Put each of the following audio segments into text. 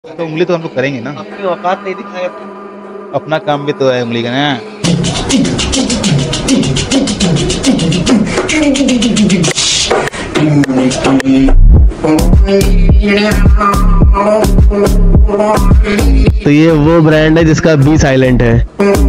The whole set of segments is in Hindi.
तो उंगली तो हम लोग करेंगे ना। अपनी औकात नहीं दिखाएगा तो। अपना काम भी तो है उंगली का ना। तो ये वो ब्रांड है जिसका बी साइलेंट है।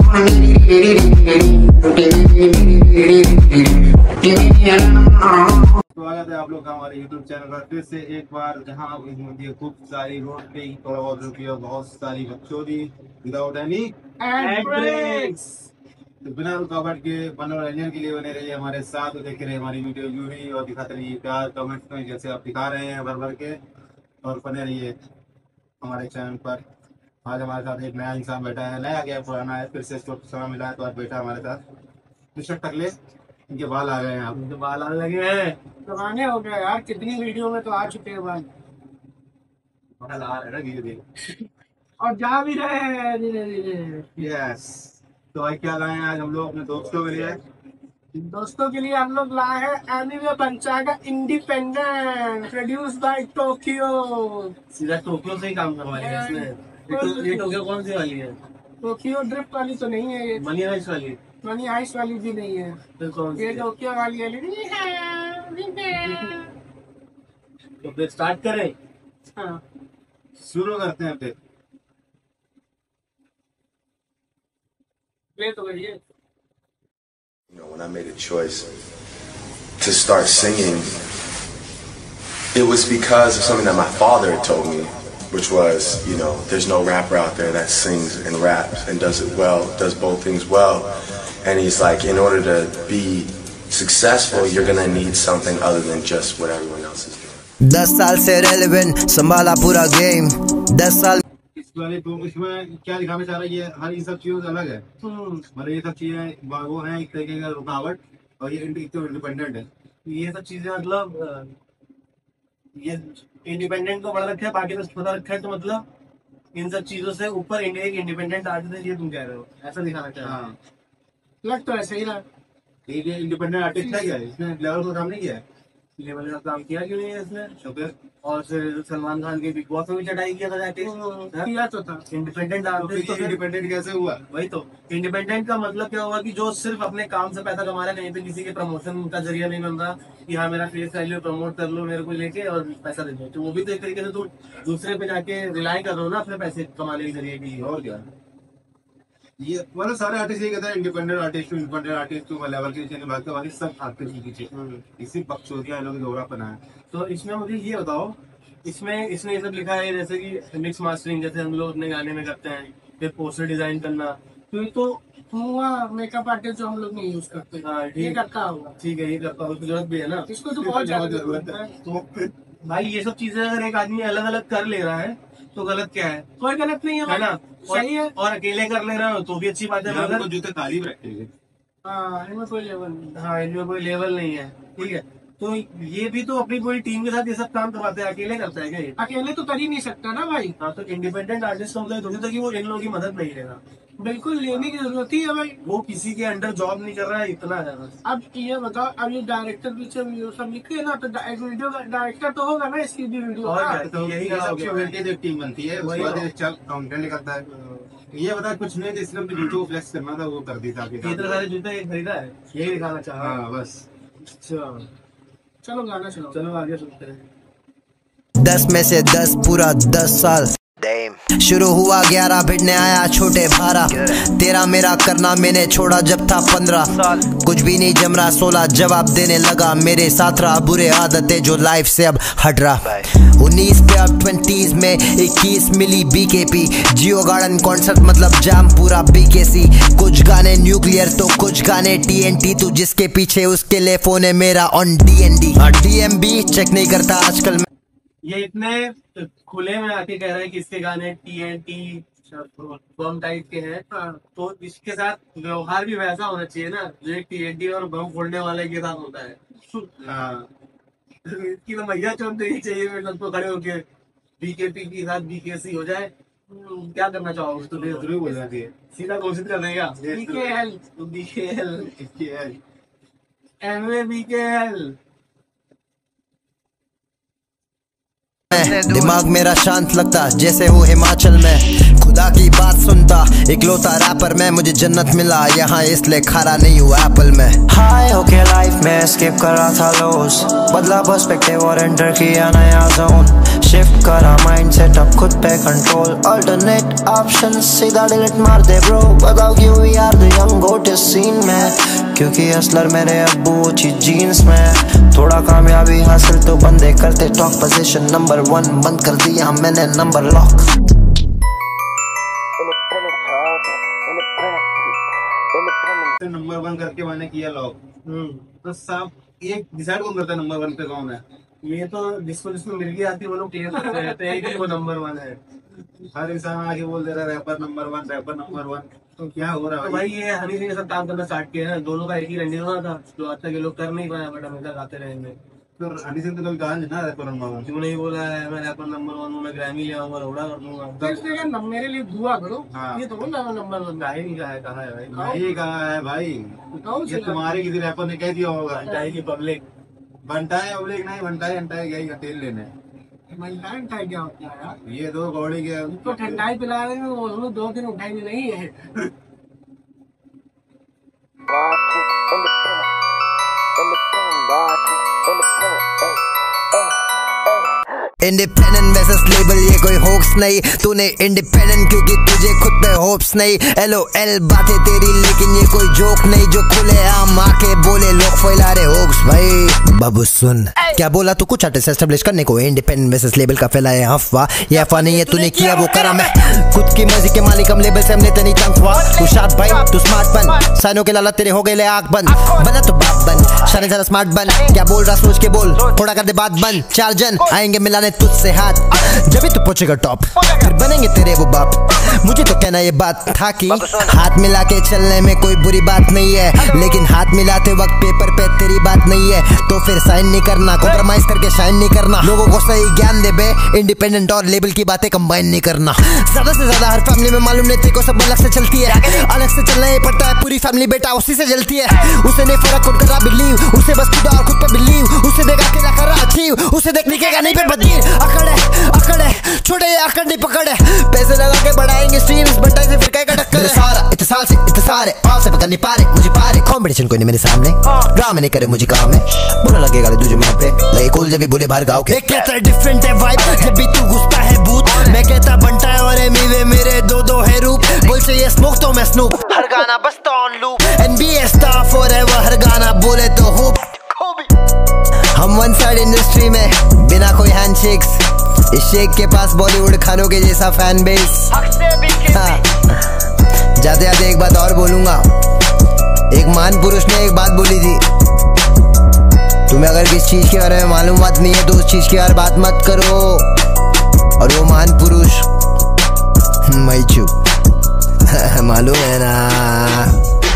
स्वागत है आप लोग का हमारे YouTube चैनल पर फिर से एक बार, जहां आप मुझे खूब सारी रोड पे थोड़ा बहुत रुपये बहुत सारी बकचोदी विदाउट एनी ब्रेक्स। तो बिना रुकावट के मनोरंजन के लिए बने रहिए हमारे साथ और देखते रहिए हमारी वीडियो यूरी और दिखाते रहिए प्यार कमेंट्स में जैसे आप दिखा रहे हैं भर भर के। और बने रहिए हमारे चैनल पर। आज हमारे साथ एक नया इंसान बैठा है, नया गया पुराना है, फिर से इसको समय मिला है तो आज बैठा हमारे साथ मिस्टर टकले। इनके बाल आ गए हैं, आप इनके बाल आने लगे हैं। जमाने हो गया यार, कितनी वीडियो में तो आ चुके हैं भाई। बाल आ रहे हैं ना धीरे धीरे। और जा भी रहे हैं धीरे धीरे। यस। तो भाई क्या लाए हैं आज हम लोग अपने दोस्तों के लिए? दोस्तों के लिए हम लोग लाए हैं एनीमे पंचागा इंडिपेंडेंट प्रोड्यूस बाय टोक्यो। सीधा टोक्यो से ही काम करवाएंगे इसमें। ये टोक्यो कौन सी वाली है? टोक्यो ड्रिफ्ट वाली तो नहीं है ये। मनी हाइस्ट वाली? मनी हाइस्ट वाली भी नहीं है। फिर कौन सी ये है? टोक्यो वाली है। तो फिर स्टार्ट करें? हाँ, शुरू करते हैं फिर। ले तो भैया। You know, when I made a choice to start singing, it was because of something that my father had told me, which was, you know, there's no rapper out there that sings and raps and does it well, does both things well. And he's like, in order to be successful, you're gonna need something other than just what everyone else is doing. 10 साल से रेलेवेंट संभाला पूरा गेम 10 साल। इस वाले तो इसमें क्या दिखाना चाह रहा है, ये हर इन सब चीजों से अलग है। मतलब ये सब चीजें वो हैं एक तरीके का रुकावट, और ये इंडिपेंडेंट है। ये सब चीजें मतलब ये इंडिपेंडेंट को बड़ा रखा है, बाकी तो पता रखा है। तो मतलब इन सब चीजों से ऊपर इंडिया एक इंडिपेंडेंट आर्टिस्ट है, ये तुम कह रहे हो, ऐसा दिखाना चाह रहे हो? हाँ, लग तो ऐसे ही रहा। ये इंडिपेंडेंट आर्टिस्ट है क्या है? इसने लेवल का काम नहीं किया है। लेवल का काम किया क्यों नहीं है इसने? तो फिर और फिर सलमान खान के बिग बॉस में भी चढ़ाई किया था जाके। किया तो था। इंडिपेंडेंट आर्टिस्ट तो इंडिपेंडेंट कैसे हुआ? वही तो। इंडिपेंडेंट का मतलब क्या हुआ कि जो सिर्फ अपने काम से पैसा कमा रहा है, कहीं पे किसी के प्रमोशन का जरिया नहीं बन रहा कि हाँ मेरा फेस वैल्यू प्रमोट कर लो मेरे को लेके और पैसा दे दो। तो वो भी तो एक तरीके से तुम दूसरे पे जाके रिलाई कर रहे हो ना अपने पैसे कमाने के जरिए की। और क्या, ये मतलब सारे आर्टिस्ट ये कहते हैं इंडिपेंडेंट आर्टिस्ट तो लेवल के चैनल बात बाकी सब आर्टिस्ट के पीछे इसी बकचोदियां इन लोगों की दोहरा बना है। तो इसमें मुझे ये बताओ, इसमें इसने ये सब लिखा है जैसे कि मिक्स मास्टरिंग जैसे हम लोग अपने गाने में करते हैं, फिर पोस्टर डिजाइन करना, तो ये तो हुआ मेकअप आर्टिस्ट जो हम लोग नहीं यूज करते। हाँ, ये करता होगा। ठीक है, ये करता होगा, जरूरत भी है ना इसको, तो बहुत ज्यादा जरूरत है। तो भाई ये सब चीजें अगर एक आदमी अलग अलग कर ले रहा है तो गलत क्या है? कोई गलत नहीं है ना, सही है। और अकेले कर ले रहा हो तो भी अच्छी बात है, मगर जूते तारीफ रखेंगे। हाँ, इनमें कोई लेवल नहीं। हाँ, इनमें कोई लेवल नहीं है। ठीक है, तो ये भी तो अपनी पूरी टीम के साथ ये सब काम करवाते हैं, अकेले करता है क्या ये? अकेले तो कर ही नहीं सकता ना भाई। हाँ, तो इंडिपेंडेंट आर्टिस्ट का मतलब थोड़ी था कि वो इन लोगों की मदद नहीं लेगा। बिल्कुल लेने की जरूरत ही है भाई। वो किसी के अंडर जॉब नहीं कर रहा है, इतना है बस। अब ये बताओ, अब ये डायरेक्टर पीछे वीडियो सब लिखे है ना, तो वीडियो डायरेक्टर तो होगा ना इसकी भी वीडियो। और क्या, तो यही सबसे टीम बनती है, उसके बाद चल काउंटर निकलता है। ये बता कुछ नहीं, तो सिर्फ जूते को फ्लेक्स करना था, वो कर दी था। इतने सारे जूते खरीदा है, यही दिखाना चाह रहा। हाँ बस। अच्छा चलो गाना चलो, चलो आगे सुनते हैं। 10 में से 10 पूरा 10 साल। शुरू हुआ 11 भिड़ने आया छोटे 12 तेरा मेरा करना मैंने छोड़ा जब था 15 कुछ भी नहीं जम रहा 16 जवाब देने लगा मेरे साथ रहा बुरे आदतें जो लाइफ से अब हट रहा 19 पे अब 20s में 21 मिली बीकेपी जियो गार्डन कॉन्सर्ट मतलब जाम पूरा बीकेसी कुछ गाने न्यूक्लियर तो कुछ गाने टीएनटी तू जिसके पीछे उसके लिए फोन है मेरा ऑन डीएनडी डीएमबी चेक नहीं करता आजकल। ये इतने खुले में आके कह रहा है कि इसके गाने टीएनटी बम टाइप के हैं। तो इसके साथ व्यवहार भी वैसा होना चाहिए ना जो एक टीएनटी और बम फोड़ने वाले के साथ होता है। हाँ, इसकी तो मैया चौंक देनी चाहिए मेरे सबको खड़े होके, बीकेपी के साथ बीकेसी हो जाए। क्या करना चाहोगे? तो जरूर बोल जाती है, सीधा घोषित कर देगा बीकेएल बीकेएल एमए बीकेएल। दिमाग मेरा शांत लगता जैसे हो हिमाचल में। खुदा की बात सुनता इकलौता रैपर में, मुझे जन्नत मिला यहाँ इसलिए खरा नहीं हुआ एप्पल में। हाय होके लाइफ में स्किप कर रहा था लॉस, बदला पर्सपेक्टिव और एंटर किया नया जोन। शिफ्ट करा माइंडसेट अब खुद पे कंट्रोल, अल्टरनेट ऑप्शन सीधा डिलीट मार दे ब्रो। बताओ क्यों we are the young GOAT इस सीन में, क्योंकि असलर मेरे अब्बू चीज जीन्स में। थोड़ा कामयाबी हासिल तो बंदे करते टॉक, पोजीशन नंबर 1 बंद कर दिया मैंने नंबर लॉक। नंबर 1 करके मैंने किया लॉक। तो साहब ये डिसाइड कौन करता है नंबर 1 पे कौन है? ये तो जिसको जिसको मिर्गी आती है वो लोग क्लियर करते रहते हैं कि वो नंबर 1 है। हर इंसान आके बोल दे रहा है रैपर नंबर 1, रैपर नंबर 1। तो क्या हो रहा तो है भाई ये हनी सिंह के साथ काम करना स्टार्ट किया है, दोनों का एक ही रंडी होना था जो आज तक ये लोग कर नहीं पाए, बट हमेशा गाते रहेंगे। तो हनी सिंह तो कभी कहा नहीं ना रैपर नंबर 1। क्यों नहीं बोला है मैं रैपर नंबर 1 हूँ, मैं ग्रैमी ले आऊंगा, रोड़ा कर दूंगा। मेरे लिए दुआ करो। हाँ। ये तो बोला नंबर 1 गाय नहीं कहा है भाई, नहीं कहा है भाई, ये तुम्हारे किसी रैपर ने कह दिया होगा। गाय की पब्लिक बनता है पब्लिक नहीं बनता है, घंटा है क्या तेल लेने। महिलाएं ठंडाई क्या होता है यार? ये दो गौड़ी के तो ठंडाई पिला रहे हैं, वो लोग 2 दिन उठाएंगे नहीं है। इंडिपेंडेंट वर्सेस लेबल ये कोई होप्स नहीं, तूने इंडिपेंडेंट क्योंकि तुझे खुद पे होप्स नहीं। LOL बातें तेरी लेकिन ये कोई जोक नहीं, जो खुले आम आके बोले लोग फैला रहे होप्स। भाई बाबू सुन क्या बोला तू, कुछ आर्टिस्ट एस्टेब्लिश करने को इंडिपेंडेंट वर्सेस लेबल का फैलाए अफवाह। ये अफवाह नहीं है तूने किया वो करा मैं, खुद की मर्जी के मालिक हम लेबल से हमने तेरी तंग हुआ। तू शाद भाई तू स्मार्ट बन, साइनों के लाला तेरे हो गए ले आंख बंद, बना तो बाप बन शाने जरा स्मार्ट बन। क्या बोल रहा सोच के बोल, थोड़ा कर दे बात बंद। 4 जन आएंगे मिलाने तुझसे हाथ, जब भी तू पहुंचेगा टॉप फिर बनेंगे तेरे वो बाप। मुझे तो कहना ये बात था कि हाथ मिला के चलने में कोई बुरी बात नहीं है, लेकिन हाथ मिलाते वक्त पेपर पे तेरी बात नहीं है तो फिर साइन नहीं करना, कॉम्प्रोमाइज करके शाइन नहीं करना। लोगों को सही ज्ञान दे बे, इंडिपेंडेंट और लेबल की बातें कंबाइन नहीं करना। ज्यादा से ज्यादा हर फैमिली में मालूम नहीं तेरे को सब अलग से चलती है, अलग से चलना ही पड़ता है, पूरी फैमिली बेटा उसी से जलती है। उसे नहीं फर्क खुद करा बिलीव, उसे बस खुदा और खुद पे बिलीव, उसे देखा अकेला करा अचीव, उसे देख निकेगा नहीं पे बदीर। अकड़ है छोटे आकड़ नहीं पकड़ है, पैसे लगा के बढ़ाएंगे स्ट्रीम्स बंटाई से फिर कहेगा टक्कर। सारा इतने साल से इतने सारे और से पकड़ नहीं पा रहे मुझे पारे, कंपटीशन कोई नहीं मेरे सामने, ड्रामे नहीं करे मुझे काम है, बुरा लगेगा तुझे मुंह पे लगे कोल जब भी बोले बाहर गाँव के। कहता है डिफरेंट है वाइब जब भी तू घुसता है भूत, मैं कहता बनता है और मीवे मेरे दो है रूप, बोल चाहिए स्मोक तो मैं स्नूप, हर गाना बजता on loop, NBA star forever हर गाना बोले तो होप। हम वन साइड इंडस्ट्री में बिना कोई हैंडशेक्स, इस शेख के पास बॉलीवुड खानों के जैसा फैन बेस। हाँ। जाते जाते एक बात और बोलूंगा, एक महान पुरुष ने एक बात बोली थी, तुम्हें अगर किस चीज के बारे में मालूमात नहीं है तो उस चीज की यार बात मत करो, और वो महान पुरुष मैं चुप मालूम है ना।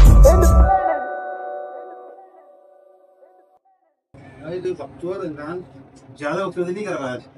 ज्यादा उपयोग नहीं कर रहा है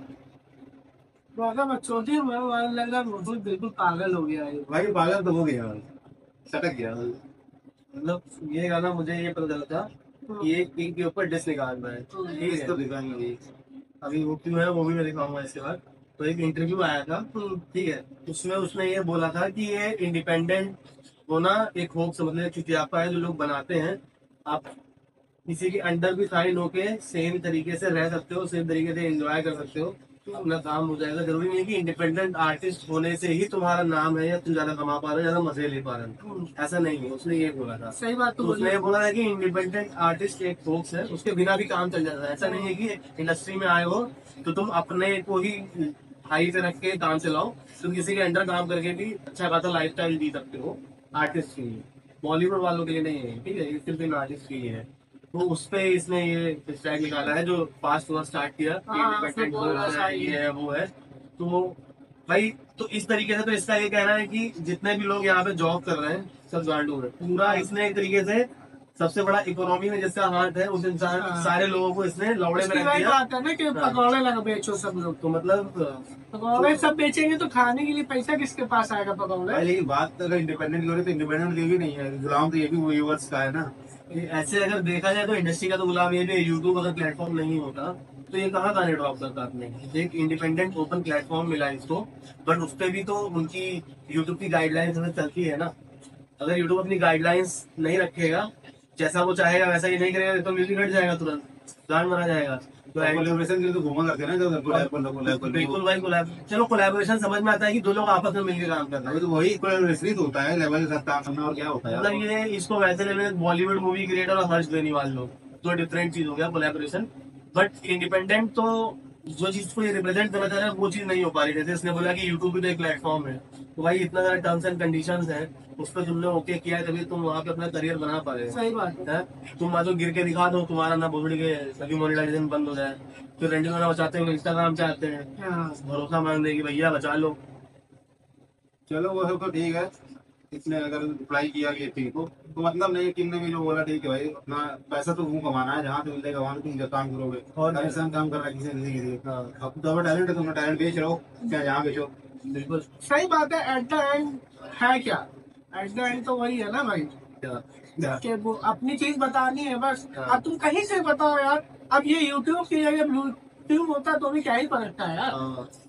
बिल्कुल पागल हो गया है भाई, पागल तो हो गया, सटक गया। मतलब ये गाना मुझे ये पता चला था कि ये किंग के ऊपर डिस निकालना है, ठीक है। इसको दिखाएंगे अभी वो क्यों है वो भी मैं दिखाऊंगा इसके बाद। तो एक इंटरव्यू आया था, ठीक है, उसमें उसने ये बोला था कि ये इंडिपेंडेंट होना एक होप्स मतलब चुतियापा है जो लोग बनाते हैं। आप किसी के अंडर भी साइन होके सेम तरीके से रह सकते हो, सेम तरीके से एंजॉय कर सकते हो, तो अपना काम हो जाएगा। जरूरी नहीं है कि इंडिपेंडेंट आर्टिस्ट होने से ही तुम्हारा नाम है या तुम ज्यादा कमा पा रहे हो, ज्यादा मजे ले पा रहे हो, ऐसा नहीं है। उसने ये बोला था, सही बात। तो उसने ये बोला था कि इंडिपेंडेंट आर्टिस्ट एक फोक्स है, उसके बिना भी काम चल जाता है। ऐसा नहीं है कि इंडस्ट्री में आए हो तो तुम अपने को ही हाई पे रख के काम चलाओ, तुम किसी के अंडर काम करके भी अच्छा खासा लाइफस्टाइल जी सकते हो। आर्टिस्ट के लिए, बॉलीवुड वालों के लिए नहीं है, ठीक है, ये सिर्फ इन आर्टिस्ट के लिए है। तो उस पे इसने ये स्ट्राइक निकाला है जो फास्ट हुआ स्टार्ट किया, ये है वो है। तो भाई तो इस तरीके से तो इसका ये कहना है कि जितने भी लोग यहाँ पे जॉब कर रहे हैं सब गांडू है। पूरा इसने एक तरीके से सबसे बड़ा इकोनॉमी में जिसका हाथ है उस इंसान सारे लोगों को इसने लौड़े में रख दिया। पकौड़े लगा बेचो सब लोग, तो मतलब पकौड़े सब बेचेंगे तो खाने के लिए पैसा किसके पास आएगा? पकौड़े। पहले बात अगर इंडिपेंडेंट की हो रही तो इंडिपेंडेंट ये भी नहीं है, गुलाम तो ये भी व्यूअर्स का है ना। ऐसे अगर देखा जाए तो इंडस्ट्री का तो गुलाम ये भी यूट्यूब अगर प्लेटफॉर्म नहीं होता तो ये कहाँ गाने ड्रॉप करता आपने? एक इंडिपेंडेंट ओपन प्लेटफॉर्म मिला इसको, बट उस पर भी तो उनकी यूट्यूब की गाइडलाइंस हमें चलती है ना। अगर यूट्यूब अपनी गाइडलाइंस नहीं रखेगा, जैसा वो चाहेगा वैसा ही नहीं करेगा, तो म्यूजिक हट जाएगा, तुरंत गान मरा जाएगा। तो कोलैबोरेशन के लिए तो घूमा करते हैं ना, जब कोलैब बिल्कुल भाई कोलैब, चलो कोलैबोरेशन समझ में आता है कि दो लोग आपस में मिलकर काम कर रहे हैं, तो वही कोलैबोरेशन तो होता है, लेवल के साथ काम करना, और क्या होता है। मतलब ये इसको वैसे लेने बॉलीवुड मूवी क्रिएटर और हर्ष बेनीवाल लोग, तो डिफरेंट चीज हो गया कोलैबोरेशन। बट इंडिपेंडेंट तो जो चीज को ये रिप्रेजेंट करना चाह रहा है वो चीज नहीं हो पा रही। जैसे इसने बोला कि यूट्यूब भी तो एक प्लेटफॉर्म है, तो भाई इतना सारा टर्म्स एंड कंडीशंस है, उस पर तुमने ओके किया है तभी तुम वहाँ पे अपना करियर बना पा रहे हो। सही बात है। तुम आज गिर के दिखा दो, तुम्हारा ना बुगड़ के सभी मोनेटाइजेशन बंद हो जाए, फिर रेंटिंग करना बचाते हो, इंस्टाग्राम चाहते हैं, हाँ। भरोसा मांग देगी भैया बचा लो। चलो वो सब तो ठीक है, इसने अगर रिप्लाई किया कि ठीक हो तो मतलब नहीं, टीम ने भी जो बोला ठीक है भाई, अपना पैसा तो वो कमाना है, जहाँ से मिलेगा वहाँ तुम काम करोगे। और हर इंसान काम कर रहा है किसी न किसी के लिए। अब तो टैलेंट है, तुमने टैलेंट बेच रहे हो, क्या यहाँ बेचो। बिल्कुल सही बात है। एट द एंड है क्या, एट द एंड तो वही है ना भाई, कि वो अपनी चीज बतानी है बस। अब तुम कहीं से बताओ यार, अब ये यूट्यूब की जगह यूट्यूब होता तो भी क्या ही फर्क था यार।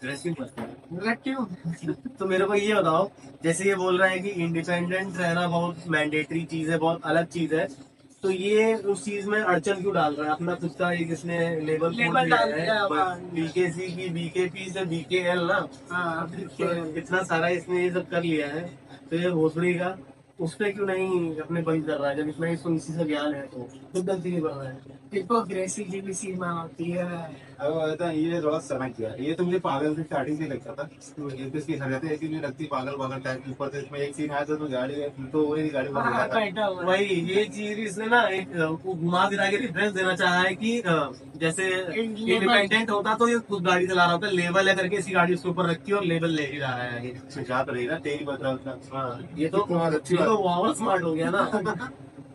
मतलब क्यों? तो मेरे को ये बताओ, जैसे ये बोल रहा है कि इंडिपेंडेंट रहना बहुत मैंडेटरी चीज है, बहुत अलग चीज है, तो ये उस चीज में अड़चन क्यों डाल रहा है? अपना खुद का एक इसने लेबल डाल दिया है। बीकेसी की बीकेपी से बीकेएल ना, हाँ, तो इतना सारा इसने ये सब कर लिया है, तो ये भोसड़ी का उस पर क्यों नहीं अपने बंद कर रहा है? जब इतना इसको इसी से ज्ञान है तो खुद गलती नहीं कर रहा है। हिपोक्रेसी की भी सीमा होती है। अब कहता है ये थोड़ा समय किया, ये तो मुझे पागल से स्टार्टिंग से लगता था, तो ये तो इसकी हरकतें ऐसी मुझे लगती पागल पागल टाइप के ऊपर से। इसमें एक सीन आया था तो गाड़ी तो वही गाड़ी बंद हो हाँ, गया बैठा हुआ है। वही ये चीज इसने ना एक घुमा फिरा के रिफरेंस देना चाहा है कि जैसे इंडिपेंडेंट होता तो ये खुद गाड़ी चला रहा होता, लेबल है करके इसी गाड़ी उसके ऊपर रखी और लेबल लेके जा रहा है। था। जात रही ना तेरी बदला उसका। हाँ, ये तो बहुत अच्छी ये तो बात ओवर स्मार्ट हो गया ना।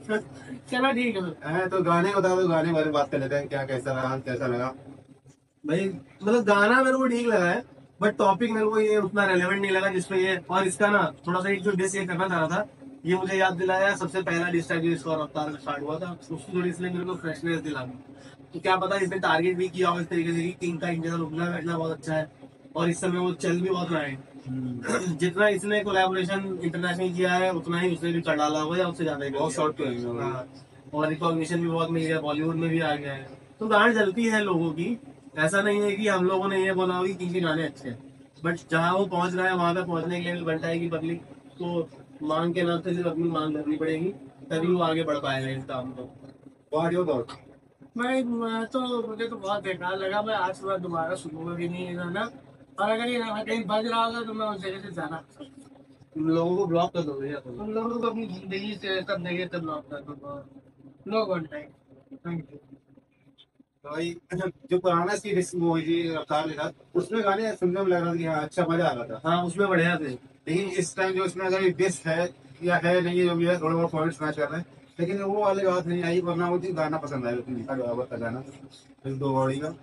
चलो ठीक है। है। तो गाने बता दो, गाने बारे में बात कर लेते हैं, क्या कैसा लगा कैसा लगा। भाई मतलब गाना मेरे को ठीक लगा है, बट टॉपिक मेरे को ये उतना रेलेवेंट नहीं लगा जिसपे ये, और इसका ना थोड़ा सा एक जो डिस ये करना चाह रहा था, ये मुझे याद दिलाया सबसे पहला डिस था जो इसका रफ्तार में स्टार्ट हुआ था, उसकी थोड़ी इसलिए मेरे को फ्रेशनेस दिला। तो क्या पता इसने टारगेट भी किया हो इस तरीके से कि किंग का इंजन रुकना बैठना बहुत अच्छा है, और इस समय वो चल भी बहुत रहा है। जितना इसने कोलैबोरेशन इंटरनेशनल किया है उतना ही उसने भी कर डाला होगा या उससे ज्यादा ही कर बहुत दिया। शॉर्ट तो है। हाँ, और रिकॉग्निशन भी बहुत मिल गया, बॉलीवुड में भी आ गया है, तो गाने जलती है लोगों की। ऐसा नहीं है कि हम लोगों ने ये बोला होगी कि गाने अच्छे हैं, बट जहाँ वो पहुंच रहा है वहां पे पहुंचने के लिए बनता है कि पब्लिक को मांग के नाम से सिर्फ अपनी मांग करनी पड़ेगी, तभी वो आगे बढ़ पाएगा इस काम को। बहुत जो दौड़। मैं तो मुझे तो बहुत बेकार लगा। मैं आज सुबह दोबारा सुनूंगा भी नहीं गाना, और अगर ये गाना कहीं बज रहा होगा तो मैं उस जगह से जाना तुम लोगों को ब्लॉक कर दोगे या उन लोगों को अपनी जिंदगी से सब नेगेटिव ब्लॉक कर दूंगा। No contact. Thank you. तो भाई जो पुराना इसकी वो जी रफ्तार लिखा, उसमें गाने सुनने में लग रहा था कि हाँ अच्छा मजा आ रहा था। हाँ उसमें बढ़िया थे। लेकिन इस टाइम जो इसमें अगर डिस है या है नहीं है, जो भी है थोड़ा बहुत पॉइंट्स मैच कर रहे हैं, लेकिन वो वाली बात नहीं आई, वरना वो चीज गाना पसंद आया उसमें लिखा हुआ था गाना दो बॉडी का।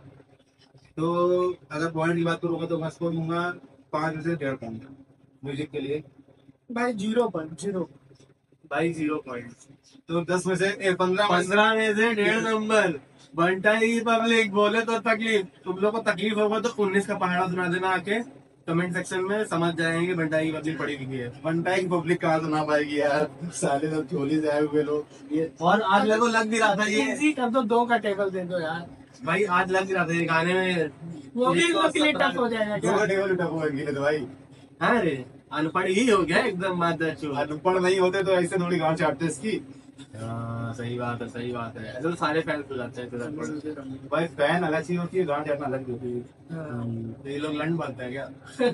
तो अगर पॉइंट की बात करूँगा तो मैं इसको दूंगा 5 में से 1.5 पॉइंट म्यूजिक के लिए। भाई 0.0। भाई 0 पॉइंट। तो 10 में से 15 15 में से 1.5 नंबर। बनता ही पब्लिक बोले तो तकलीफ, तुम लोग को तकलीफ होगा तो 19 का पहाड़ा सुना देना आके कमेंट सेक्शन में, समझ जाएंगे बंटाई की पब्लिक पढ़ी लिखी है। बनटाई की पब्लिक कहाँ सुना पाएगी यार, साले सब झोली से आए हुए लोग। ये और आज मेरे को लग भी रहा था ये, इजी कर दो, 2 का टेबल दे दो यार। भाई आज लग भी रहा था ये गाने में वो भी लोग के लिए टफ हो दो जाएगा का क्या? टेबल उठा होंगे तो भाई हाँ रे अनपढ़ ही हो गया एकदम मादर चो। अनपढ़ नहीं होते तो ऐसे थोड़ी गांव चाटते इसकी। हाँ सही बात है, सही बात है, ऐसे तो सारे फैंस हो जाते हैं फिर अनपढ़। भाई फैन अलग चीज होती है, गांव चाटना अलग होती है। तो ये लोग लंड बनते हैं क्या?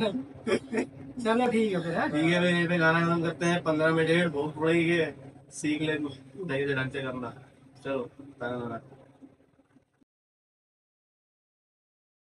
चलो ठीक है फिर। ठीक है भाई, पे गाना खत्म करते हैं। 15 में 1.5 बहुत पड़ेगी, सीख ले सही से ढंग से करना। चलो